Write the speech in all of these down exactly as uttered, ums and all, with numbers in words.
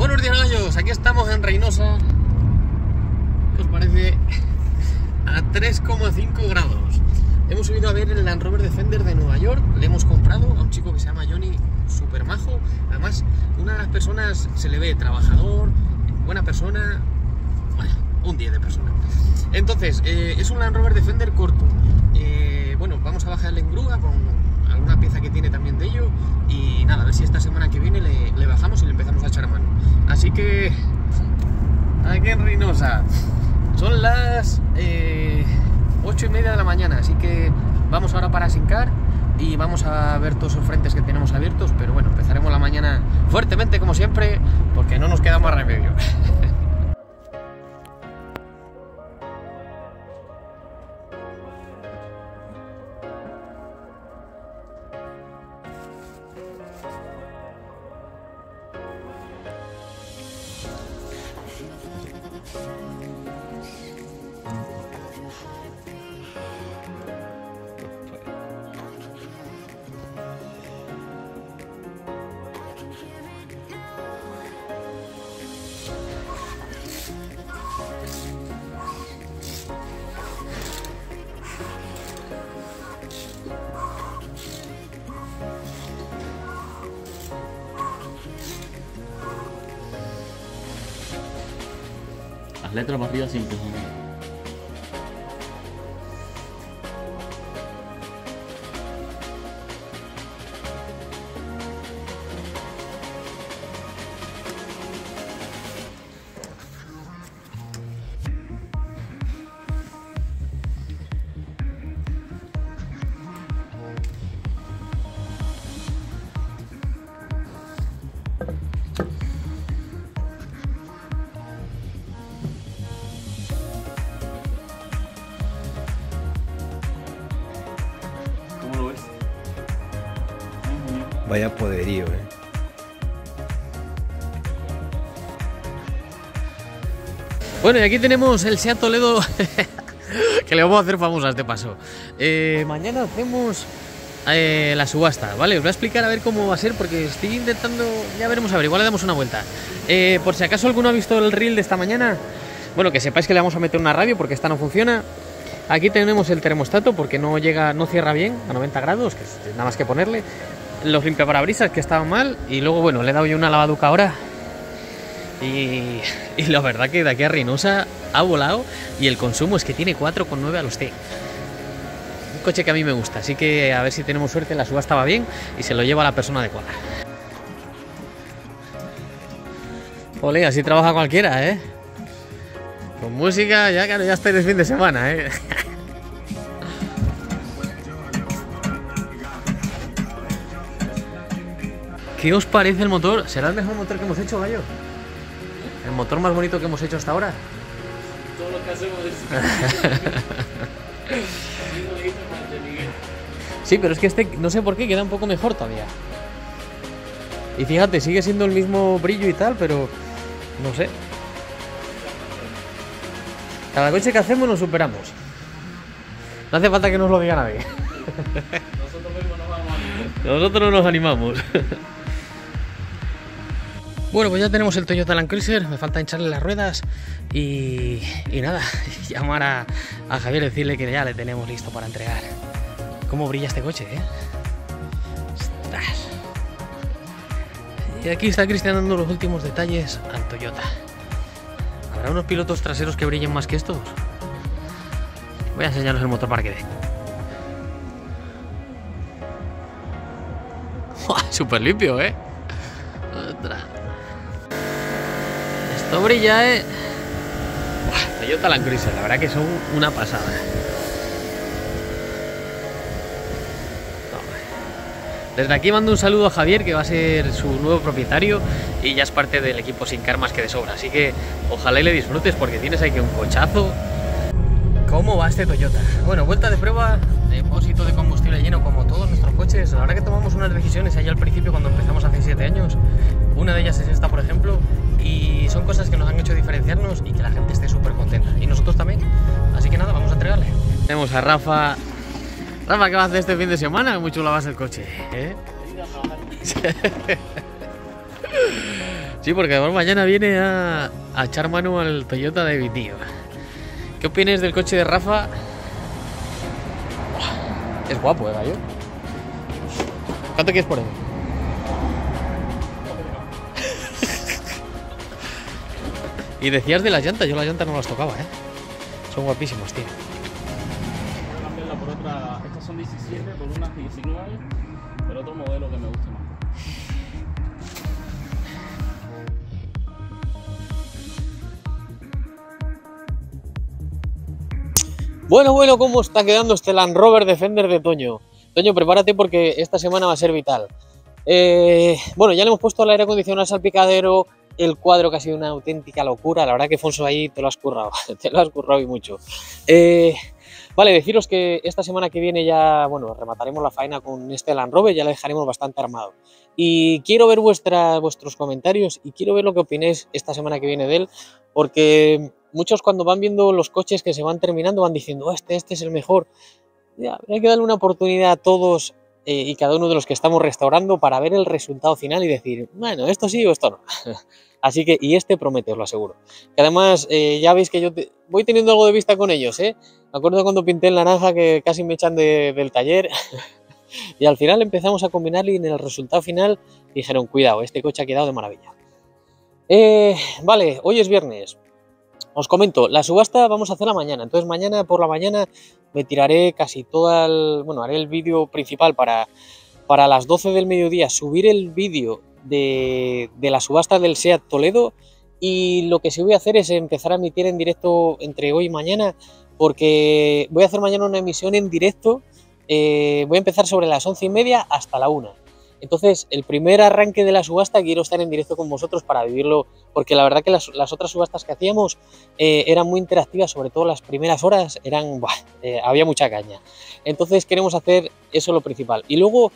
Buenos días, gallos, aquí estamos en Reynosa. ¿Qué os parece? A tres coma cinco grados. Hemos subido a ver el Land Rover Defender de Nueva York. Le hemos comprado a un chico que se llama Johnny, súper majo. Además, una de las personas se le ve trabajador, buena persona. Bueno, un diez de persona. Entonces, eh, es un Land Rover Defender corto. Eh, bueno, vamos a bajarle en grúa con alguna pieza que tiene también de ello. Y nada, a ver si esta semana que viene le, le bajamos y le empezamos a echar mano. Así que, aquí en Reynosa, son las eh, ocho y media de la mañana. Así que vamos ahora para Sincar y vamos a ver todos los frentes que tenemos abiertos. Pero bueno, empezaremos la mañana fuertemente como siempre, porque no nos queda más remedio. Las letras para arriba siempre son. Vaya poderío, eh. Bueno, y aquí tenemos el Seat Toledo que le vamos a hacer famosa a este paso. Eh, mañana hacemos eh, la subasta, ¿vale? Os voy a explicar a ver cómo va a ser, porque estoy intentando... Ya veremos, a ver, igual le damos una vuelta. Eh, por si acaso alguno ha visto el reel de esta mañana, bueno, que sepáis que le vamos a meter una radio porque esta no funciona. Aquí tenemos el termostato porque no llega, no cierra bien a noventa grados, que es nada más que ponerle. Los limpiaparabrisas que estaban mal. Y luego, bueno, le he dado yo una lavaduca ahora. Y, y la verdad que de aquí a Reynosa ha volado. Y el consumo es que tiene cuatro coma nueve a los T. Un coche que a mí me gusta. Así que a ver si tenemos suerte, la subasta va bien y se lo lleva a la persona adecuada. Ole, así trabaja cualquiera, ¿eh? Con música, ya claro, ya estáis de fin de semana, ¿eh? ¿Qué os parece el motor? ¿Será el mejor motor que hemos hecho, gallo? ¿El motor más bonito que hemos hecho hasta ahora? Todo lo que hacemos es... Sí, pero es que este, no sé por qué, queda un poco mejor todavía. Y fíjate, sigue siendo el mismo brillo y tal, pero... no sé. Cada coche que hacemos nos superamos. No hace falta que nos lo diga nadie. Nosotros mismos nos vamos a animar. Nosotros nos animamos. Bueno, pues ya tenemos el Toyota Land Cruiser. Me falta hincharle las ruedas. Y, y nada, llamar a, a Javier y decirle que ya le tenemos listo para entregar. Cómo brilla este coche, ¿eh? Ostras. Y aquí está Cristian dando los últimos detalles al Toyota. ¿Habrá unos pilotos traseros que brillen más que estos? Voy a enseñaros el motor para que vean. Súper limpio, ¿eh? Ostras. Esto brilla, ¿eh? Buah, Toyota Land Cruiser, la verdad que son una pasada. Desde aquí mando un saludo a Javier, que va a ser su nuevo propietario y ya es parte del equipo Sincar más que de sobra. Así que ojalá y le disfrutes, porque tienes aquí un cochazo. ¿Cómo va este Toyota? Bueno, vuelta de prueba, depósito de combustible lleno como todos nuestros coches. La verdad que tomamos unas decisiones ahí al principio cuando empezamos hace siete años. Una de ellas es esta, por ejemplo, y son cosas que nos han hecho diferenciarnos y que la gente esté súper contenta. Y nosotros también. Así que nada, vamos a entregarle. Tenemos a Rafa. Rafa, ¿qué vas a hacer este fin de semana? Muy chulo vas el coche, ¿eh? Sí, porque además mañana viene a, a echar mano al Toyota de mi tío. ¿Qué opinas del coche de Rafa? Es guapo, ¿eh, gallo? ¿Cuánto quieres por él? Y decías de las llantas, yo las llantas no las tocaba, ¿eh? Son guapísimas, tío. Voy a cambiarla por otra. Estas son diecisiete, por unas diecinueve, pero otro modelo que me guste más. Bueno, bueno, ¿cómo está quedando este Land Rover Defender de Toño? Toño, prepárate porque esta semana va a ser vital. Eh, bueno, ya le hemos puesto el aire acondicionado al salpicadero, el cuadro que ha sido una auténtica locura. La verdad que, Fonso, ahí te lo has currado, te lo has currado y mucho. Eh, vale, deciros que esta semana que viene ya, bueno, remataremos la faena con este Land Rover, ya la dejaremos bastante armado. Y quiero ver vuestra, vuestros comentarios y quiero ver lo que opinéis esta semana que viene de él, porque muchos cuando van viendo los coches que se van terminando van diciendo, oh, este, este es el mejor. Ya, hay que darle una oportunidad a todos eh, y cada uno de los que estamos restaurando para ver el resultado final y decir, bueno, esto sí o esto no. Así que, y este promete, os lo aseguro. Que además, eh, ya veis que yo te, voy teniendo algo de vista con ellos, ¿eh? Me acuerdo cuando pinté el naranja que casi me echan de, del taller. Y al final empezamos a combinar y en el resultado final dijeron, cuidado, este coche ha quedado de maravilla. Eh, vale, hoy es viernes. Os comento, la subasta vamos a hacerla mañana, entonces mañana por la mañana me tiraré casi todo el, bueno, haré el vídeo principal para, para las doce del mediodía, subir el vídeo de, de la subasta del SEAT Toledo, y lo que sí voy a hacer es empezar a emitir en directo entre hoy y mañana, porque voy a hacer mañana una emisión en directo, eh, voy a empezar sobre las once y media hasta la una. Entonces, el primer arranque de la subasta quiero estar en directo con vosotros para vivirlo, porque la verdad que las, las otras subastas que hacíamos eh, eran muy interactivas, sobre todo las primeras horas, eran, buah, eh, había mucha caña. Entonces queremos hacer eso lo principal. Y luego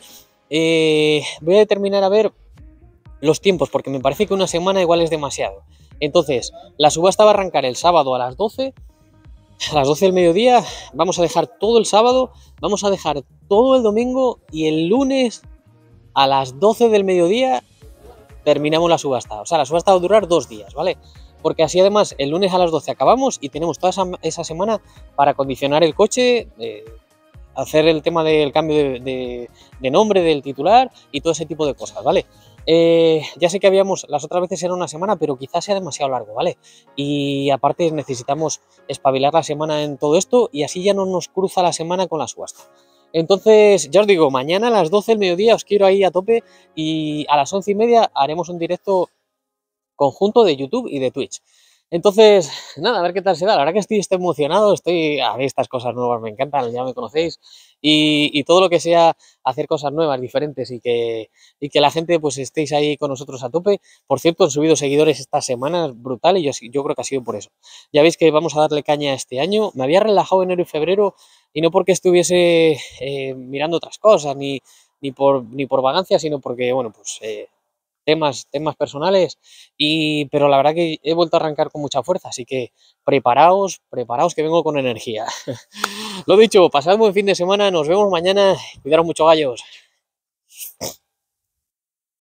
eh, voy a determinar a ver los tiempos, porque me parece que una semana igual es demasiado. Entonces, la subasta va a arrancar el sábado a las doce, a las doce del mediodía, vamos a dejar todo el sábado, vamos a dejar todo el domingo y el lunes a las doce del mediodía terminamos la subasta. O sea, la subasta va a durar dos días, ¿vale? Porque así además el lunes a las doce acabamos y tenemos toda esa, esa semana para acondicionar el coche, eh, hacer el tema del cambio de, de, de nombre del titular y todo ese tipo de cosas, ¿vale? Eh, ya sé que habíamos, las otras veces era una semana, pero quizás sea demasiado largo, ¿vale? Y aparte necesitamos espabilar la semana en todo esto y así ya no nos cruza la semana con la subasta. Entonces, ya os digo, mañana a las doce del mediodía os quiero ahí a tope y a las once y media haremos un directo conjunto de YouTube y de Twitch. Entonces, nada, a ver qué tal se da. La verdad que estoy, estoy emocionado, estoy a ver, estas cosas nuevas me encantan, ya me conocéis. Y, y todo lo que sea hacer cosas nuevas, diferentes y que, y que la gente pues estéis ahí con nosotros a tope. Por cierto, han subido seguidores estas semanas, brutal, y yo, yo creo que ha sido por eso. Ya veis que vamos a darle caña este año. Me había relajado enero y febrero y no porque estuviese eh, mirando otras cosas, ni, ni, por, ni por vagancia, sino porque, bueno, pues... Eh, Temas, temas personales, y, pero la verdad que he vuelto a arrancar con mucha fuerza, así que preparaos, preparaos que vengo con energía. Lo dicho, pasad buen fin de semana, nos vemos mañana, cuidaros mucho, gallos.